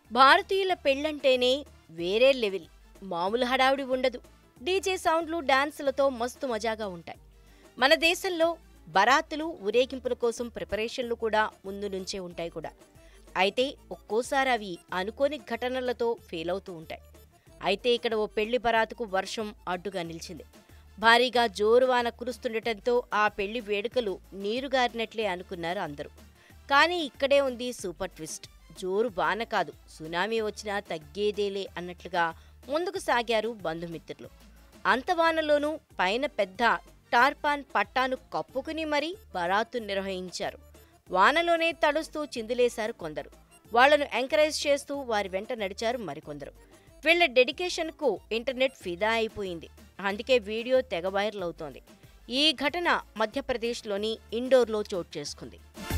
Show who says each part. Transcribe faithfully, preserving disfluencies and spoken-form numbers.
Speaker 1: భారతీయుల పెళ్ళంటేనే వేరే లెవెల్. మామూలు హడావిడి ఉండదు. డీజే సౌండ్లు, డాన్సులతో మస్తు మజాగా ఉంటాయి. మన దేశంలో బరాతులు, ఊరేగింపుల కోసం ప్రిపరేషన్లు కూడా ముందు నుంచే ఉంటాయి కూడా. అయితే ఒక్కోసారి అవి అనుకోని ఘటనలతో ఫెయిల్ అవుతూ ఉంటాయి. అయితే ఇక్కడ ఓ పెళ్లి బరాతుకు వర్షం అడ్డుగా నిలిచింది. భారీగా జోరువాన కురుస్తుండటంతో ఆ పెళ్లి వేడుకలు నీరుగారినట్లే అనుకున్నారు అందరూ. కానీ ఇక్కడే ఉంది సూపర్ ట్విస్ట్. జోరు వాన కాదు, సునామీ వచ్చినా తగ్గేదేలే అన్నట్లుగా ముందుకు సాగారు బంధుమిత్రులు. అంత వానలోనూ పైన పెద్ద టార్పాన్ పట్టాను కప్పుకుని మరీ బరాతు నిర్వహించారు. వానలోనే తడుస్తూ చిందులేశారు కొందరు. వాళ్లను ఎంకరేజ్ చేస్తూ వారి వెంట నడిచారు మరికొందరు. వీళ్ల డెడికేషన్కు ఇంటర్నెట్ ఫిదా అయిపోయింది. అందుకే వీడియో తెగ వైరల్ అవుతోంది. ఈ ఘటన మధ్యప్రదేశ్లోని ఇండోర్లో చోటు చేసుకుంది.